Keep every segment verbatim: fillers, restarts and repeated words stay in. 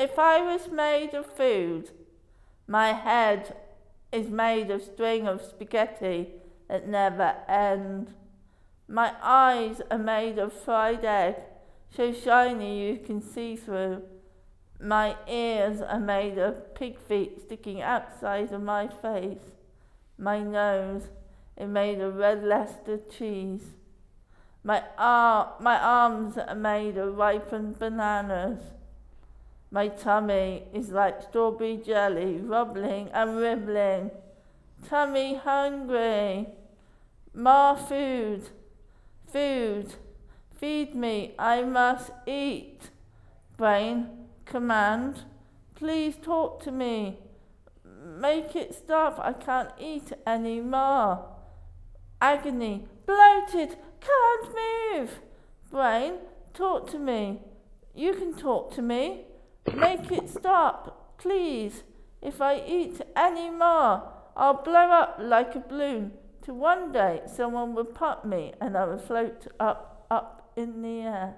If I was made of food, my head is made of string of spaghetti that never end. My eyes are made of fried egg, so shiny you can see through. My ears are made of pig feet sticking outside of my face. My nose is made of red Leicester cheese. My, ar- my arms are made of ripened bananas. My tummy is like strawberry jelly, rubbling and ribbling. Tummy hungry. More food. Food. Feed me, I must eat. Brain, command, please talk to me. Make it stop, I can't eat anymore. Agony, bloated, can't move. Brain, talk to me. You can talk to me. Make it stop, please. If I eat any more, I'll blow up like a balloon. To one day, someone will pop me and I will float up, up in the air.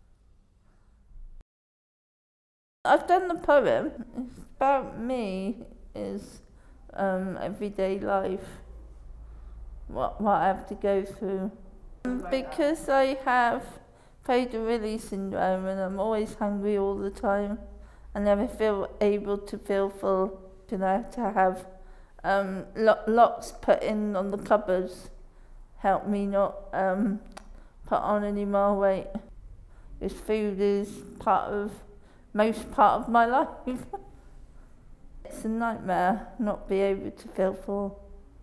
I've done the poem. It's about me, is um, everyday life, what, what I have to go through. Because I have Prader-Willi syndrome and I'm always hungry all the time. I never feel able to feel full. And I have to have um, lo- locks put in on the cupboards, help me not um, put on any more weight. This food is part of, most part of my life. It's a nightmare not be able to feel full.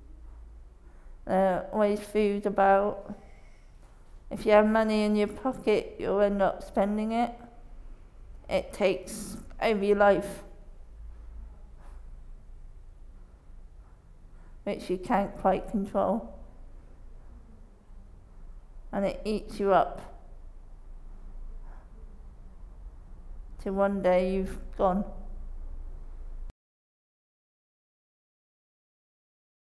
Uh, always food about. If you have money in your pocket, you'll end up spending it. It takes over your life, which you can't quite control. And it eats you up till one day you've gone.